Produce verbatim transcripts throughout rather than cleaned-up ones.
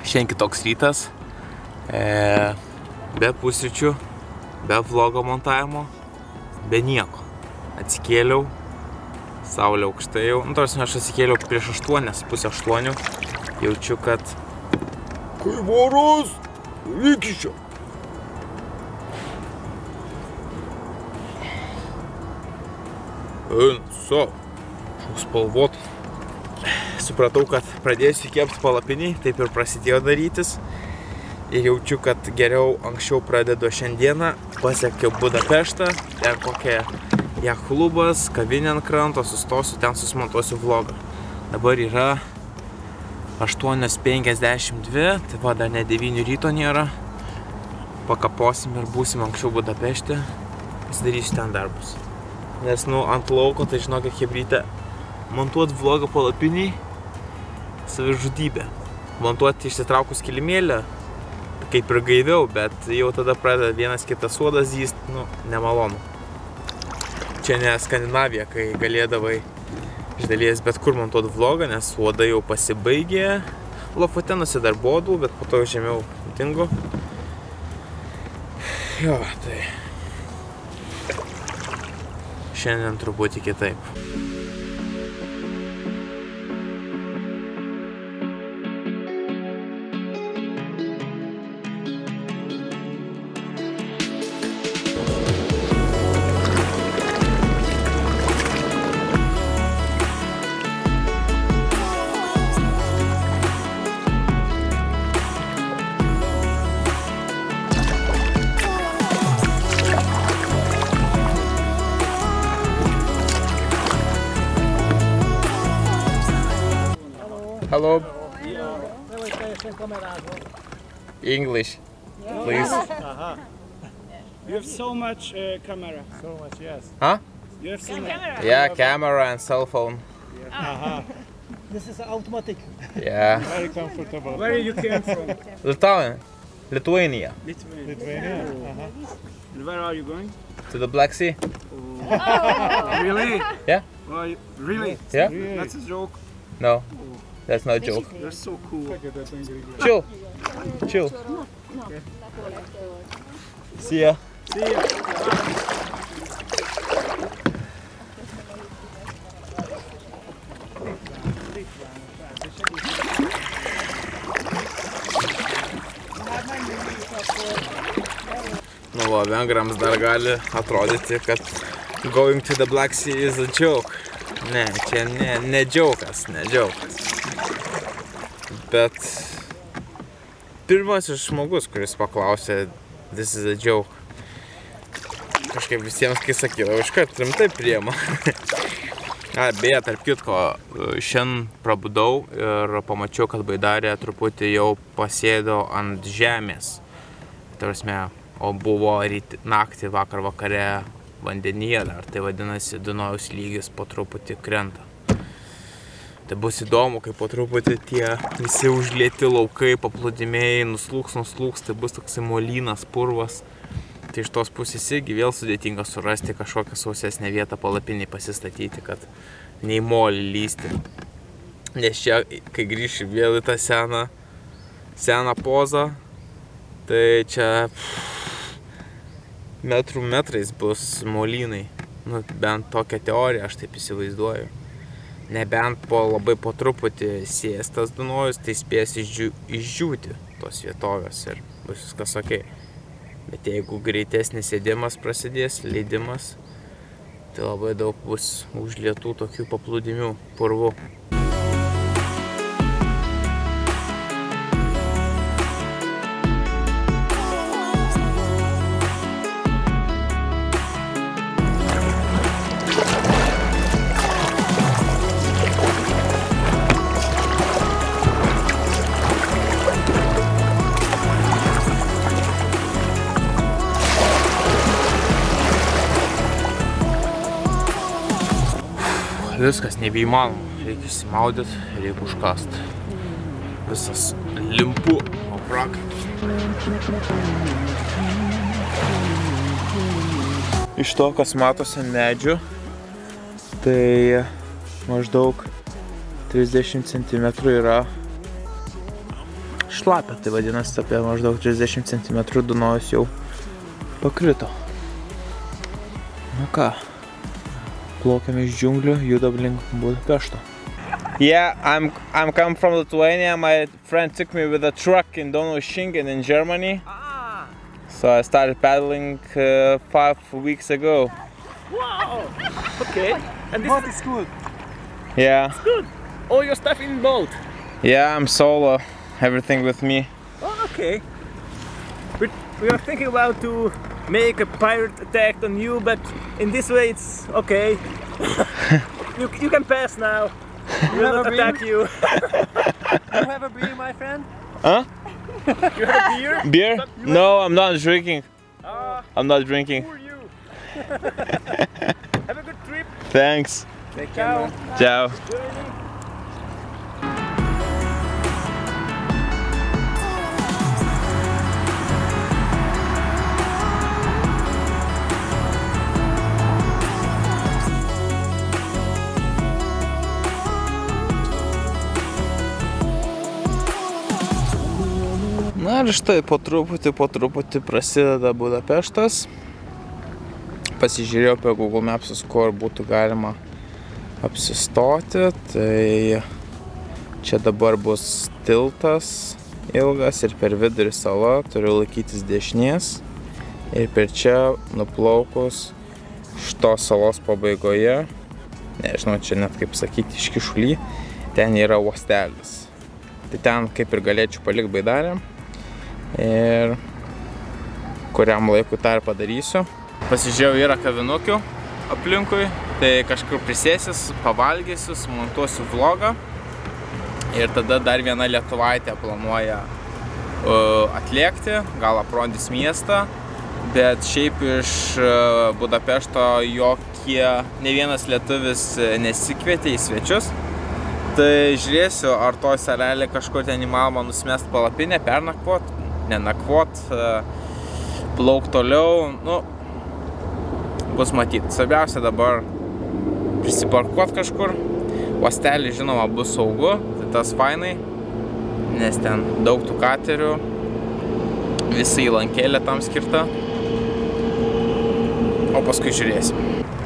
Šiandien kitoks rytas, e, be pusryčių, be vlogo montavimo, be nieko. Atsikėliau, saulė aukštai jau, nu tarsi aš atsikėliau prieš aštuonias, pusę aštuonių, jaučiu, kad kai voros, vykiščio. So, šoks spalvotas. Supratau, kad pradėsiu kepti palapinį, taip ir prasidėjo darytis. Ir jaučiu, kad geriau anksčiau pradedu šiandieną. Pasiekiau Budapeštą, ten kokia jachtklubas, kavinė ant kranto, sustosiu, ten susimontuosiu vlogą. Dabar yra aštuonios penkiasdešimt dvi, tai va, dar ne devynių ryto nėra. Pakaposim ir būsim anksčiau Budapešte, pasidarysiu ten darbus. Nes, nu, ant lauko, tai žinokit, chebrytė, montuoti vlogą palapinį, savižudybė. Montuoti išsitraukus kilimėlį, kaip ir gaiviau, bet jau tada pradeda vienas kitas sodas zyst, nu, nemalonu. Čia ne Skandinavija, kai galėdavai iš dalies bet kur montuoti vlogą, nes uodai jau pasibaigė. Lofotenuose dar bodų, bet po to jau žemiau dingo. Jo, tai šiandien truputį kitaip. Hello. English, please. Uh-huh. You have so much uh, camera. So much, yes. Huh? You have so much. Yeah, camera and cell phone. Uh-huh. This is automatic. Yeah. Very comfortable. Where you came from? Lithuania. Lithuania. Lithuania. Lithuania. Uh-huh. And where are you going? To the Black Sea. Oh. Really? Yeah. Well, you, really? Yeah? Really? That's a joke. No. That's no joke. That's so cool. Chill. Chill. See ya. See ya. Nu va, vengrams dar gali atrodyti, kad going to the Black Sea is a joke. Ne, čia ne, ne džiaukas, ne džiaukas. Bet pirmasis žmogus, kuris paklausė, this is a joke. Kažkaip visiems, kai sakiau, iškart rimtai priema. A, beje, tarp kitko, šiandien prabudau ir pamačiau, kad baidarė truputį jau pasėdo ant žemės. Tarasme, o buvo ryt, naktį vakar vakare vandenyje dar, tai vadinasi, Dunojaus lygis po truputį krenta. Tai bus įdomu, kai po truputį tie visi užlieti laukai, paplūdimiai, nuslūks, nuslūks, tai bus toksai molynas, purvas. Tai iš tos pusės irgi vėl sudėtinga surasti kažkokią sausesnę vietą palapinį pasistatyti, kad nei molį lysti. Nes čia, kai grįši vėl į tą seną, seną pozą, tai čia pff, metrų metrais bus molynai. Nu, bent tokią teoriją aš taip įsivaizduoju. Nebent po labai po truputį sėstas Dunojus, tai spės išdžiū, išdžiūti tos vietovės ir bus viskas ok. Bet jeigu greitesnis sėdimas prasidės, leidimas, tai labai daug bus užlietų tokių paplūdimių, purvų. Viskas nebeįmanoma, reikia išsimaudyti, reikia užkast. Visas limpu, o prakaitų. Iš to, kas matosi ant medžių, tai maždaug trisdešimt centimetrų yra šlapia, tai vadinasi apie maždaug trisdešimt centimetrų Dunojus jau pakrito. Nu ką, plaukiame iš džiunglių, judam link Budapešto. Yeah, I'm I'm come from Lithuania. My friend took me with a truck in Donaueschingen in Germany. Ah, So I started paddling uh, five weeks ago. wow. Okay. And this What is is good? Yeah, good. All your stuff in boat. yeah, I'm solo. Everything with me. Oh, okay. We we are thinking about to make a pirate attack on you, but in this way it's okay. you you can pass now. We will not attack you. You have a beer, my friend? Huh? You have a beer? Beer? No, I'm not drinking. Ah, I'm not drinking. who are you? Have a good trip. Thanks. Ciao. Ciao. Na ir štai po truputį, po truputį prasideda Budapeštas. Pasižiūrėjau apie Google Mapsus, kur būtų galima apsistoti. Tai čia dabar bus tiltas ilgas ir per vidurį sala, turiu laikytis dešinės. Ir per čia nuplaukus šitos salos pabaigoje, nežinau čia net kaip sakyti, iškišuly, ten yra uostelis. Tai ten kaip ir galėčiau palikti baidarę. Ir kuriam laikui tą ir padarysiu. Pasižiūrėjau, yra kavinukių aplinkui, tai kažkur prisėsis, pavalgysiu, sumontuosiu vlogą. Ir tada dar viena lietuvaitė planuoja uh, atliekti, gal aprodys miestą. Bet šiaip iš uh, Budapešto jokie, ne vienas lietuvis nesikvietė į svečius. Tai žiūrėsiu, ar toj salelė kažkur ten įmanoma nusimest palapinę, pernakvot, nenakvot, plauk toliau, nu, bus matyti. Svarbiausia dabar prisiparkuot kažkur. Uostelį, žinoma, bus saugu, tai tas fainai, nes ten daug tų katerių, visa įlankėlė tam skirta. O paskui žiūrėsim.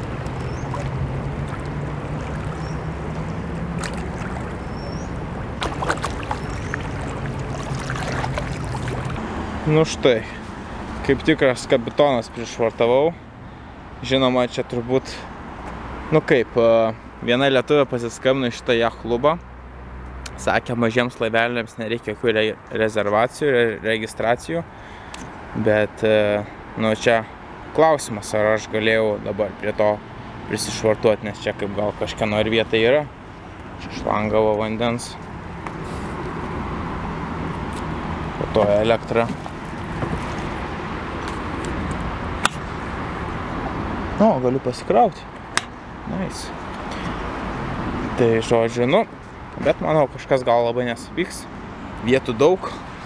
Nu štai, kaip tikras kapitonas prišvartavau. Žinoma, čia turbūt, nu kaip, viena lietuvė pasiskambino į šitą jacht klubą. Sakė, mažiems laiveliams nereikia jokių re rezervacijų, re registracijų. Bet, nu čia klausimas, ar aš galėjau dabar prie to prisišvartuoti, nes čia kaip gal kažkieno ir vieta yra. Čia šlangavo vandens. Po to elektra. O, galiu pasikrauti. Nice. Tai žodžiu, nu, bet manau, kažkas gal labai nesupyks. Vietų daug.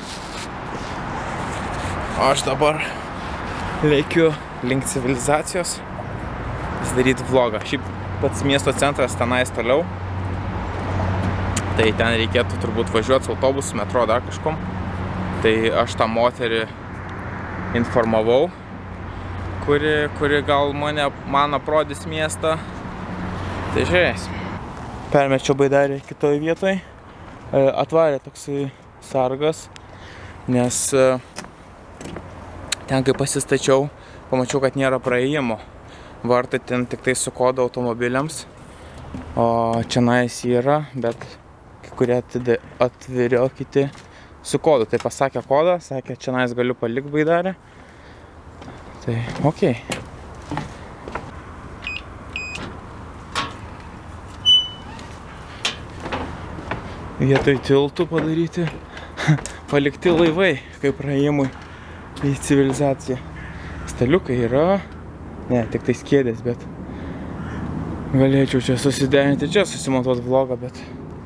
O aš dabar lėkiu link civilizacijos pasidaryti vlogą. Šiaip pats miesto centras tenais toliau. Tai ten reikėtų turbūt važiuoti su autobusu, metro, dar kažkom. Tai aš tą moterį informavau. Kuri, kuri gal mane, man aprodys miestą. Tai žiūrėsim. Permečiau baidarę kitoj vietoj. Atvarė toksai sargas, nes ten, kai pasistačiau, pamačiau, kad nėra praėjimo. Vartai ten tik tai su kodo automobiliams. O čionais yra, bet kai kurie atvirio kiti su kodu. Tai pasakė kodą, sakė, čionais galiu palikti baidarę. Tai, okei. Vietoj tiltų padaryti, palikti laivai, kaip praėjimui į civilizaciją. Staliukai yra, ne, tik tai kėdės, bet galėčiau čia susiderinti, čia susimontuoti vlogą, bet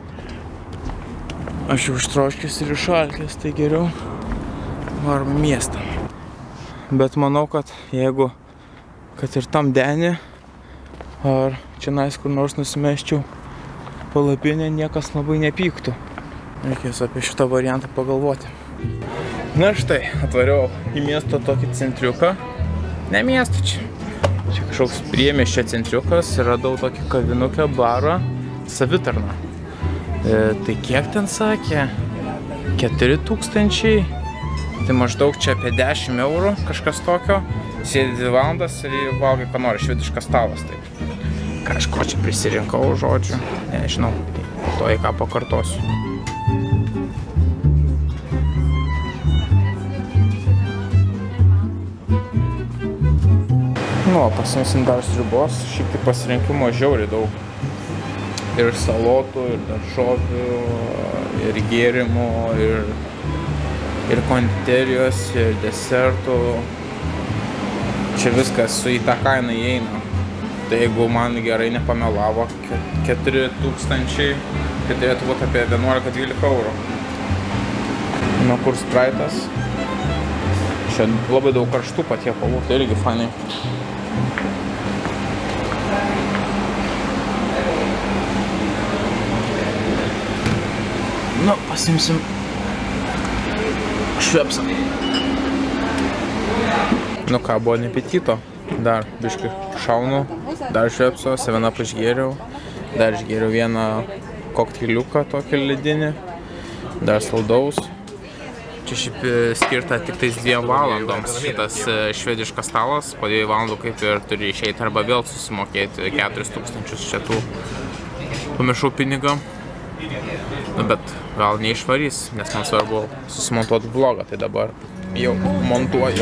aš jau ištroškęs ir išalkęs, tai geriau varom į miestą. Bet manau, kad jeigu, kad ir tam denį, ar čia nais kur nors nusimeščiau palapinę, niekas labai nepyktų. Reikės apie šitą variantą pagalvoti. Na štai, atvariau į miesto tokį centriuką. Ne miesto čia. Čia kažkoks priemiesčio centriukas ir radau tokį kavinukę, barą, savitarną. E, tai kiek ten sakė? keturi tūkstančiai. Tai maždaug čia apie dešimt eurų, kažkas tokio. Sėdi dvi valandas ir valgai, ką nori, švediškas stalas. Taip. Kažko čia prisirinkau žodžiu. Nežinau, po to į ką pakartosiu. Nu, pasimsim dar sriubos, šiek tiek pasirinkimo žiauriai daug. Ir salotų, ir daržovių, ir gėrimų, ir, ir konditerijos, ir desertų. Čia viskas su į tą kainą įeina. Tai jeigu man gerai nepamelavo, keturi tūkstančiai, tai turėtų būti apie vienuolika dvylika eurų. Nu, kur spraitas. Čia labai daug karštų patiekalų, tai irgi fainai. Nu, pasimsim švepsą. Nu ką, buvo neapetito. Dar biškai šaunu, dar švepso, seven up išgėriau. Dar išgėriau vieną kokteiliuką tokį ledinį. Dar saldaus. Čia šiaip skirta tik tais dviem valandoms šitas švediškas stalas. Po dviejų valandų kaip ir turi išeiti arba vėl susimokėti keturis tūkstančius čia tų. Pamiršau pinigą. Nu, bet gal neišvarys, nes man svarbu susimontuoti vlogą, tai dabar jau montuoju.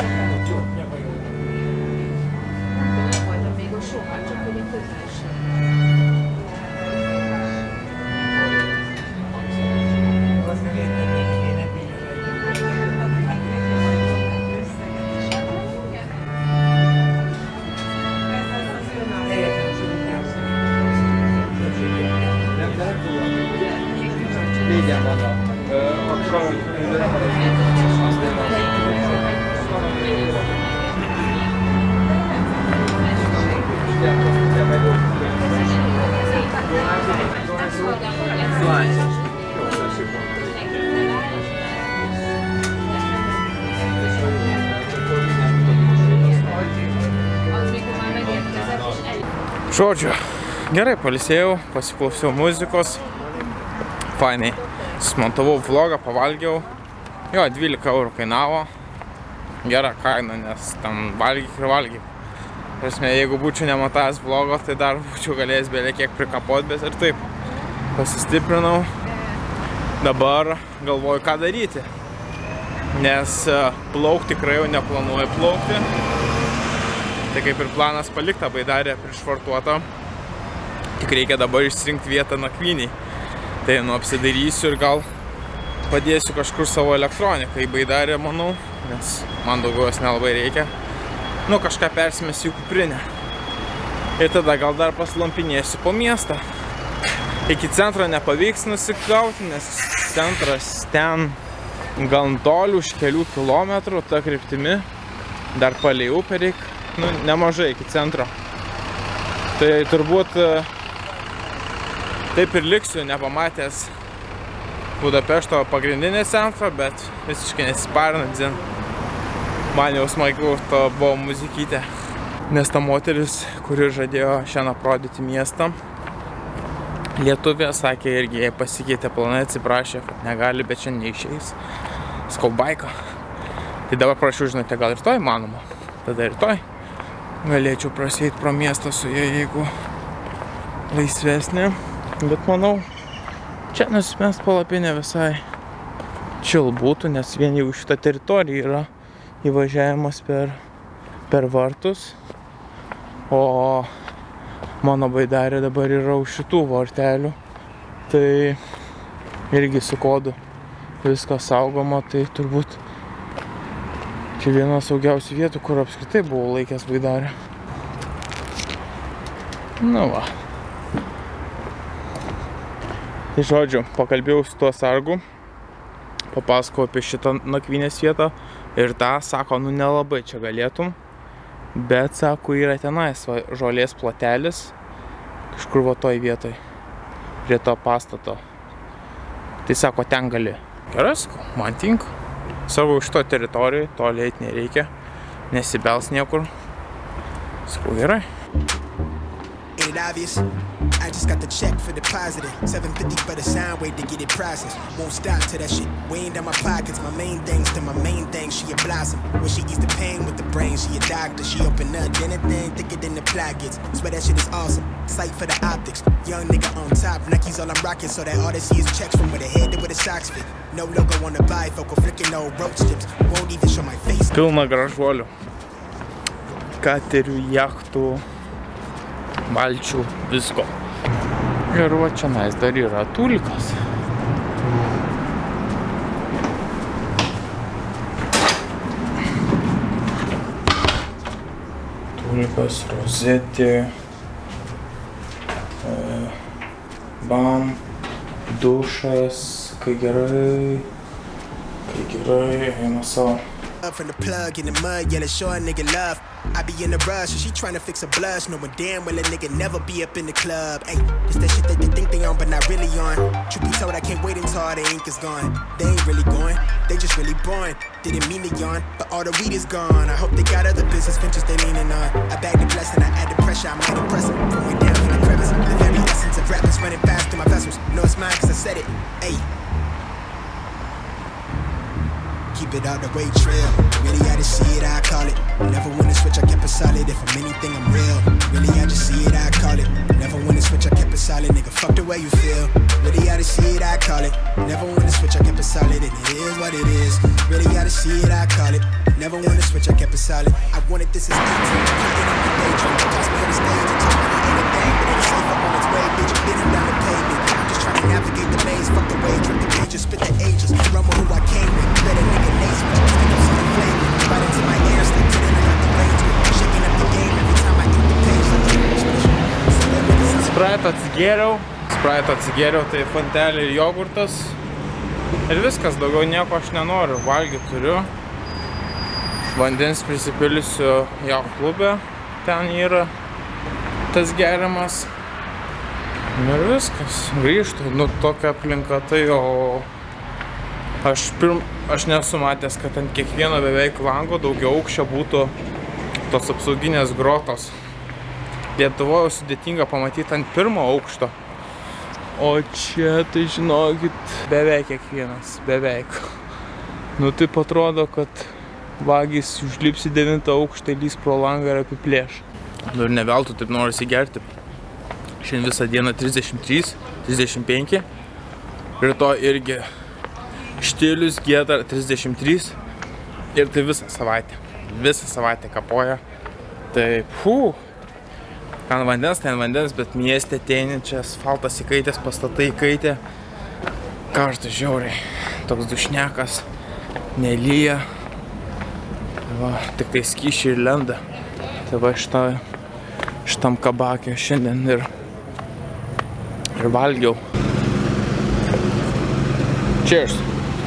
Žodžiu, gerai pailsėjau, pasiklausiau muzikos, fainai, susimontavau vlogą, pavalgiau, jo, dvylika eurų kainavo, gera kaina, nes ten valgyk ir valgyk. Prasme, jeigu būčiau nematavęs vlogo, tai dar būčiau galėjęs belie kiek prikapot, bet ir taip, pasistiprinau, dabar galvoju, ką daryti, nes plaukti tikrai jau neplanuoju plaukti. Tai kaip ir planas palikti tą baidarę prišvartuotą, tik reikia dabar išsirinkti vietą nakvyniai. Tai nu apsidairysiu ir gal padėsiu kažkur savo elektroniką į baidarę, manau, nes man daugiau jos nelabai reikia. Nu, kažką persimesiu į kuprinę. Ir tada gal dar paslampinėsiu po miestą. Iki centro nepavyks nusigauti, nes centras ten gan toli už kelių kilometrų, ta kryptimi, dar palei upę reikia. Nu, nemažai iki centro. Tai turbūt taip ir liksiu nepamatęs Budapešto pagrindinį centrą, bet visiškai nesisparinu, dzin. Man jau smagiau to buvo muzikytė. Nes ta moteris, kuri žadėjo šiandien aprodyti miestą, lietuvė, sakė, irgi jai pasikeitė planai, atsiprašė, kad negali, bet šiandien neišeis. Skau baiką. Tai dabar prašau, žinote, gal rytoj manoma. Tada rytoj galėčiau prasieiti pro miestą su jie, jeigu laisvesnė. Bet manau, čia nusimest palapinė visai chill būtų, nes vien jau šitą teritoriją yra įvažiavimas per, per vartus. O mano baidarė dabar yra už šitų vartelių. Tai irgi su kodu viskas saugoma, tai turbūt čia viena saugiausių vietų, kur apskritai buvau laikęs baidarę. Nu va. Tai žodžiu, pakalbėjau su tuo sargu, papasakau apie šitą nakvynės vietą ir tą, sako, nu nelabai čia galėtum, bet, sako, yra tenais va, žolės plotelis, kažkur va toj vietoj, prie to pastato. Tai sako, ten gali. Gerai, sakau, man tinka. Savo iš to teritorijoje, toliai eit nereikia. Nesibels niekur. Sakau, gerai. Obvious. I just got the check for the positive. seven fifty for the sound wave to get it processed. Won't stop to that shit. Weighing down my pockets. My main things to my main thing. She a blossom. When she eats the pain with the brain, she a doctor. She open up anything thicker than the plackets. Swear that shit is awesome. Sight for the optics. Young nigga on top. Nike's all I'm rocking. So that all they see is checks from where the head to where the socks fit. No logo on the bifocal. Flicking no roach tips. Won't even show my face. Pilna gražuolių. Katerių, jachtų. Valčių, visko. Ir va čia nais dar yra tulikas. Tulikas, rozetė, e, bam, dušas, kai gerai, kai gerai, eina savo. From the plug in the mud, yelling short nigga love. I be in a rush, and she tryna fix a blush, knowing damn well a nigga never be up in the club. Ayy, it's that shit that they think they on, but not really on. Truth be told, I can't wait until all the ink is gone. They ain't really going, they just really boring. Didn't mean to yawn, but all the weed is gone. I hope they got other business ventures they leaning on. I bag the blessing, I add the pressure, I might impress them. From way down from the crevice, the very essence of rappers running fast through my vessels. Know it's mine cause I said it, ayy. Keep it out the way trail. Really, I just see it, I call it. Never wanna switch, I kept it solid. If I'm anything, I'm real. Really, I just see it, I call it. Never wanna switch, I kept it solid. Nigga, fuck the way you feel. Really, I just see it, I call it. Never wanna switch, I kept it solid. And it is what it is. Really, I just see it, I call it. Never wanna switch, I kept it solid. I wanted this as eighteen. Putting on my daydream. Toss me on the stage and tell me anything. But it's safe up on its way, bitch. Beating down the pavement. I'm just trying to navigate the maze. Fuck the way, drink the pages, spit the ages. Run with who I came with. Better nigga names me. Stick up some flavor. Right into my ear, stick to them and out the range. Shaking up the game every time I eat the page. Sprite atsigėriau. Sprite atsigėriau, tai fantelė ir jogurtas. Ir viskas, daugiau nieko aš nenoriu. Valgyti turiu. Vandens prisipilsiu jav klube. Ten yra tas geriamas. Ir viskas. Grįžtu. Nu, tokia aplinka tai, o aš, pirm, aš nesu matęs, kad ant kiekvieno beveik lango daugiau aukščio būtų tos apsauginės grotos. Lietuvoje sudėtinga pamatyti ant pirmo aukšto. O čia, tai žinokit, beveik kiekvienas. Beveik. Nu, taip atrodo, kad vagis užlips į devintą aukštą, lys pro langą ir apiplėš. Nu, ir ne veltui taip norisi gerti. Šiandien visą dieną trisdešimt trys, trisdešimt penki. Rytoj irgi štilius, giedra trisdešimt trys. Ir tai visą savaitę. Visą savaitę kapoja. Tai, fū. Ten vandens, ten vandens, bet mieste teini, čia asfaltas įkaitęs, pastatai įkaitė. Karštas žiauriai. Toks dušnekas. Nelyja. Va, tik tai skyšiai ir lenda. Tai va, šitą, šitam kabakė šiandien ir, ir valgiau. Cheers!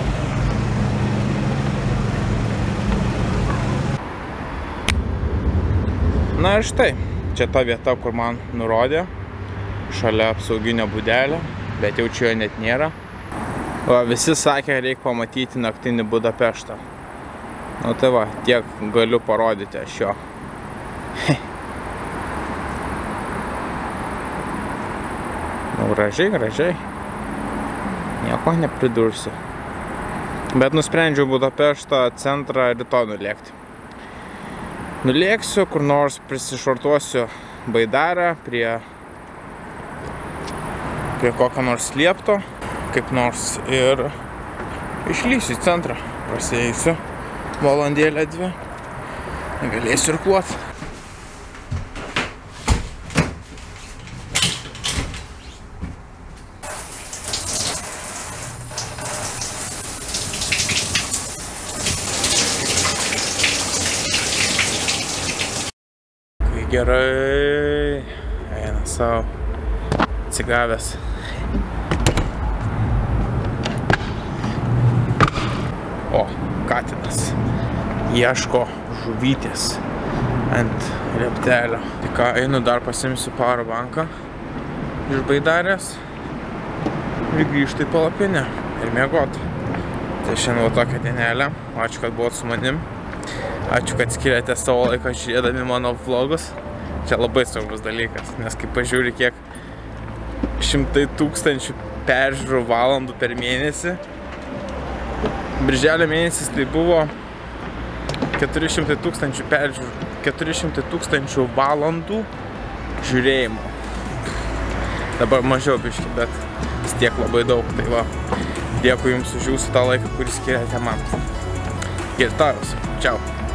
Na ir štai, čia ta vieta, kur man nurodė, šalia apsauginio būdelio, bet jau čia jo net nėra. Va, visi sakė, reikia pamatyti naktinį Budapeštą. Nu tai va, tiek galiu parodyti aš jo. Nu, gražiai, gražiai. Nieko nepridursiu. Bet nusprendžiau Budapeštą centrą rytoj nulėkti. Nulėksiu, kur nors prisišvartuosiu baidarą prie, prie kokio nors liepto, kaip nors ir išlysiu į centrą. Prasieisiu valandėlę dvi. Galėsiu irkluot. Gerai, eina savo atsigavęs. O, katinas ieško žuvytės ant lieptelio. Tai ką, einu dar pasimsiu powerbanką iš baidarės ir grįžtu į palapinę. ir miegot. Tai šiandien buvo tokia dienelė. Ačiū, kad buvot su manim. Ačiū, kad skiriate savo laiką žiūrėdami mano vlogus. Čia labai svarbus dalykas, nes kai pažiūri, kiek šimtai tūkstančių peržiūrų valandų per mėnesį. Birželio mėnesis tai buvo keturi šimtai tūkstančių peržiūrų, keturi šimtai tūkstančių valandų žiūrėjimo. Dabar mažiau biški, bet vis tiek labai daug. Tai va, dėkui jums už jūsų tą laiką, kurį skiriate man. Girtaros. Čiau.